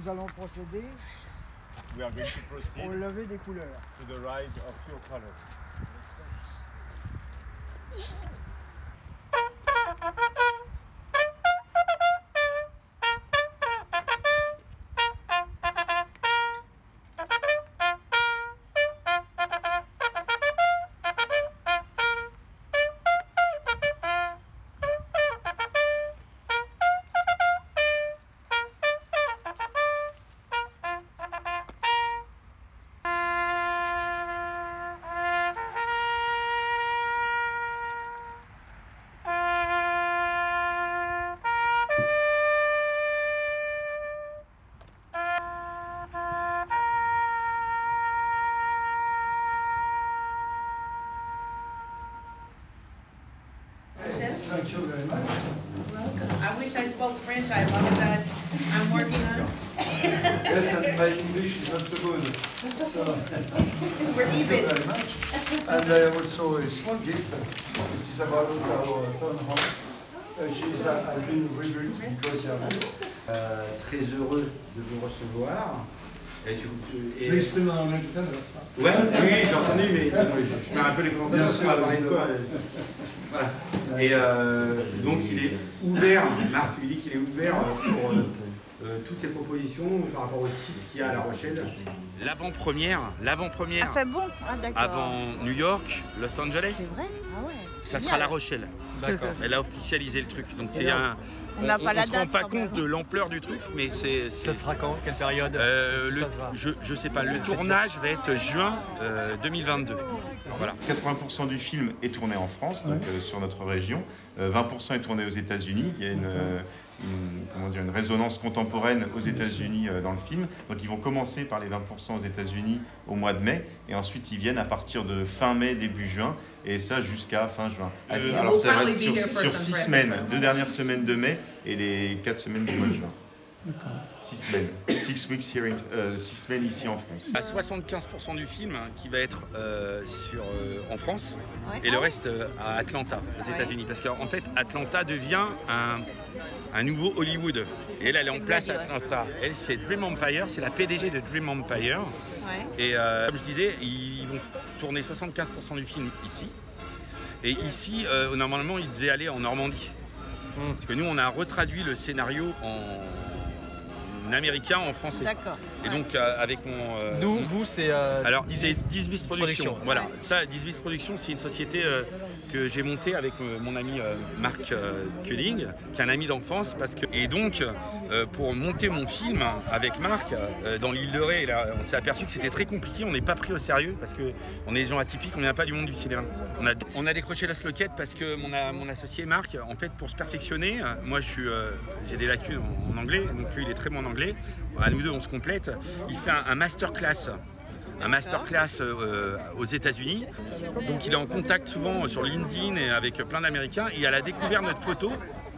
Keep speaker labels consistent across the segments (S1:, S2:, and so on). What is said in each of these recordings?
S1: allons procéder
S2: We are going to proceed
S1: au lever des couleurs.
S2: to the rise of your colors.
S1: Thank you very much.
S3: Welcome. I wish I spoke French. I apologize. I'm working on it.
S1: Yes, and my English is not so good. So,
S3: We're
S1: thank you
S3: even.
S1: very much. And also a small gift. It is about our townhouse. She's I've been rebuilt because you are
S4: Très heureux de vous recevoir. Et
S1: Je l'exprime en anglais tout à l'heure, ça.
S4: Ouais, oui, j'ai entendu, mais bon, je mets un peu les commentaires parce qu'on va parler de quoi. Voilà. Et donc il est ouvert, Marc, tu lui dis qu'il est ouvert pour toutes ces propositions par rapport au site qu'il y a à La Rochelle. L'avant-première.
S5: Ah, fait bon. Ah, d'accord.
S4: Avant New York, Los Angeles,
S5: C'est vrai? Ah ouais.
S4: ça sera La Rochelle.
S6: D'accord.
S4: Elle a officialisé le truc. Donc c'est un.
S5: On n'a pas la
S4: se rend
S5: date,
S4: pas
S5: quand même.
S4: compte de l'ampleur du truc, mais c'est.
S6: Ça sera quand? Quelle période?
S4: Je sais pas. Le tournage va être juin 2022. Voilà.
S2: 80% du film est tourné en France, donc sur notre région. 20% est tourné aux États-Unis. Il y a une résonance contemporaine aux États-Unis dans le film. Donc ils vont commencer par les 20% aux États-Unis au mois de mai, et ensuite ils viennent à partir de fin mai, début juin, et ça jusqu'à fin juin. Alors ça va être sur 6 semaines, 2 dernières semaines de mai et les 4 semaines du mois de juin. 6 semaines. 6 weeks here 6 semaines ici en France.
S4: À 75% du film qui va être en France,
S5: Ouais.
S4: et le reste à Atlanta, aux États-Unis. Parce qu'en fait, Atlanta devient un nouveau Hollywood. Et elle est en place à Atlanta. Elle, c'est Dream Empire, c'est la PDG de Dream Empire.
S5: Ouais.
S4: Et comme je disais, ils vont tourner 75% du film ici. Et ici, normalement, ils devaient aller en Normandie. Parce que nous, on a retraduit le scénario en américain, en français.
S5: D'accord.
S4: Et donc, avec mon...
S6: Nous, vous, c'est...
S4: alors, c'est 10 bis Productions. Voilà,
S5: Ouais.
S4: ça, 10 bis Productions, c'est une société que j'ai montée avec mon ami Marc Koenig, qui est un ami d'enfance. Et donc, pour monter mon film avec Marc, dans l'île de Ré, là, on s'est aperçu que c'était très compliqué, on n'est pas pris au sérieux, parce qu'on est des gens atypiques, on n'est pas du monde du cinéma. On a décroché la sloquette parce que mon associé Marc, en fait, pour se perfectionner, moi j'ai des lacunes en anglais, donc lui il est très bon en anglais, à nous deux on se complète, il fait un masterclass. Un masterclass aux États-Unis. Donc il est en contact souvent sur LinkedIn et avec plein d'Américains. Et elle a découvert notre photo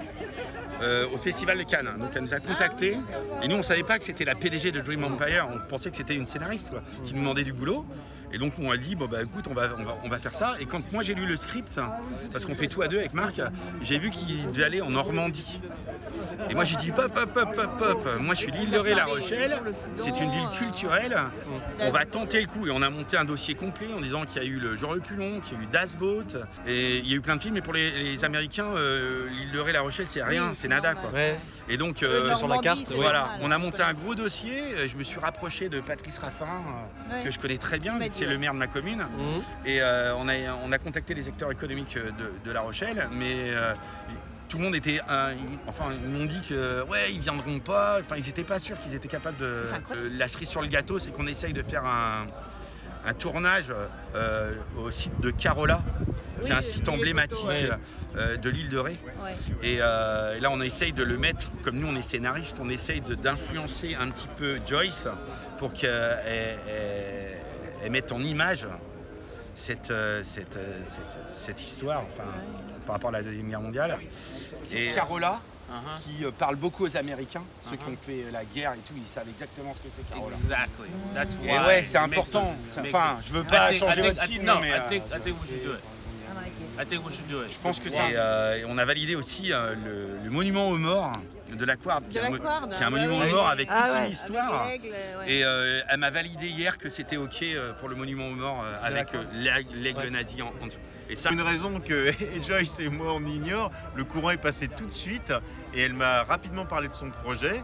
S4: au Festival de Cannes. Donc elle nous a contactés. Et nous on ne savait pas que c'était la PDG de Dream Empire. On pensait que c'était une scénariste quoi, qui nous demandait du boulot. Et donc on a dit bon bah écoute on va faire ça. Et quand moi j'ai lu le script, parce qu'on fait tout à deux avec Marc, j'ai vu qu'il devait aller en Normandie. Et moi j'ai dit pop. Moi je suis l'île de Ré, La Rochelle. C'est une ville culturelle. On va tenter le coup. Et on a monté un dossier complet en disant qu'il y a eu Le Jour le plus long, qu'il y a eu Das Boat. Et il y a eu plein de films. Mais pour les Américains, l'île de Ré, La Rochelle, c'est rien, c'est nada quoi.
S6: Ouais.
S4: Et donc
S6: sur la carte,
S4: voilà, on a monté un gros dossier. Je me suis rapproché de Patrice Raffin, que je connais très bien, c'est le maire de ma commune. Et on a contacté les acteurs économiques de La Rochelle, mais tout le monde était, ils m'ont dit que ouais, ils viendront pas. Enfin, ils n'étaient pas sûrs qu'ils étaient capables de. La cerise sur le gâteau, c'est qu'on essaye de faire un tournage au site de Carola. C'est un site emblématique de l'île de Ré.
S5: Ouais.
S4: Et là, on essaye de le mettre, comme nous on est scénariste, on essaye d'influencer un petit peu Joyce pour qu'elle mette en image cette histoire, enfin, par rapport à la Deuxième Guerre mondiale. Et Carola, qui parle beaucoup aux Américains, ceux qui ont fait la guerre et tout, ils savent exactement ce que c'est Carola.
S7: Exactly. That's why.
S4: Et ouais, c'est important. Enfin, je veux pas changer votre film, mais...
S7: I think we should do it.
S5: I like it.
S7: I think we should do it.
S4: Je pense que et on a validé aussi le monument aux morts de la Quarde, qui est un monument aux morts avec toute une histoire. Et elle m'a validé hier que c'était OK pour le monument aux morts avec l'aigle Nadi en dessous.
S2: Et ça, une raison que Joyce et moi on ignore, le courant est passé tout de suite et elle m'a rapidement parlé de son projet.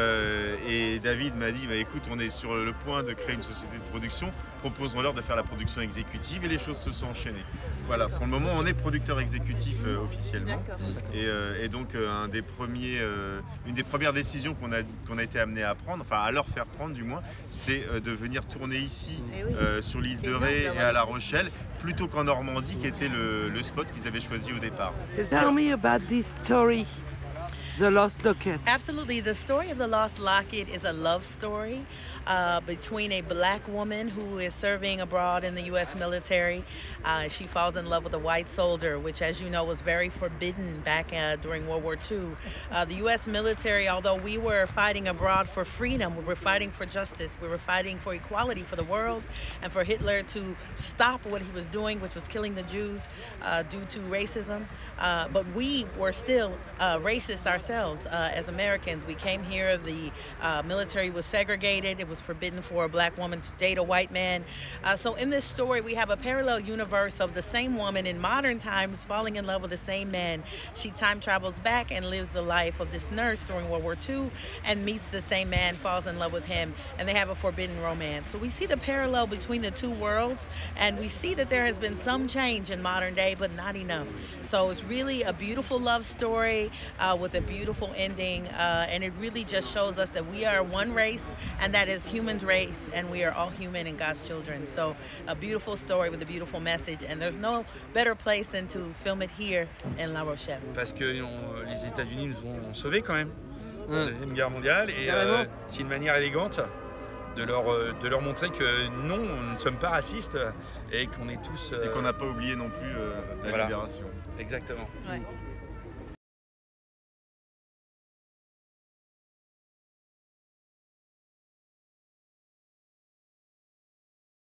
S2: Et David m'a dit, bah, écoute, on est sur le point de créer une société de production, proposons-leur de faire la production exécutive, et les choses se sont enchaînées. Voilà, pour le moment on est producteur exécutif officiellement. Et donc une des premières décisions qu'on a été amené à prendre, enfin à leur faire prendre du moins, c'est de venir tourner ici sur l'île de Ré et à La Rochelle, plutôt qu'en Normandie qui était le spot qu'ils avaient choisi au départ.
S8: Tell me about this story. The Lost Locket.
S3: Absolutely. The story of the Lost Locket is a love story between a black woman who is serving abroad in the U.S. military. She falls in love with a white soldier, which, as you know, was very forbidden back during World War II. The U.S. military, although we were fighting abroad for freedom, we were fighting for justice, we were fighting for equality for the world and for Hitler to stop what he was doing, which was killing the Jews due to racism. But we were still racist ourselves as Americans. We came here, the military was segregated, it was forbidden for a black woman to date a white man. So in this story we have a parallel universe of the same woman in modern times falling in love with the same man. She time travels back and lives the life of this nurse during World War II and meets the same man, falls in love with him, and they have a forbidden romance. So we see the parallel between the two worlds, and we see that there has been some change in modern day, but not enough. So it's really a beautiful love story with a beautiful ending, and it really just shows us that we are one race, and that is human's race, and we are all human and God's children. So a beautiful story with a beautiful message, and there's no better place than to film it here in La Rochelle.
S4: Parce que les États-Unis nous ont sauvés quand même dans la Deuxième Guerre mondiale, et c'est une manière élégante de leur montrer que non, nous ne sommes pas racistes et qu'on est tous...
S2: Et qu'on n'a pas oublié non plus la libération.
S4: Exactement.
S3: Ouais.